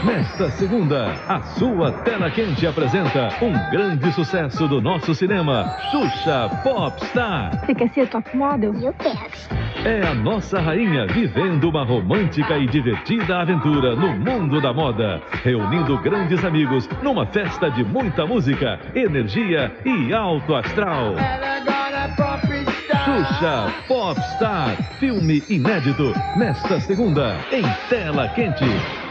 Nesta segunda, a sua Tela Quente apresenta um grande sucesso do nosso cinema, Xuxa Popstar. Você quer ser top model? Eu quero. É a nossa rainha vivendo uma romântica e divertida aventura no mundo da moda, reunindo grandes amigos numa festa de muita música, energia e alto astral. Xuxa Popstar, filme inédito, nesta segunda, em Tela Quente.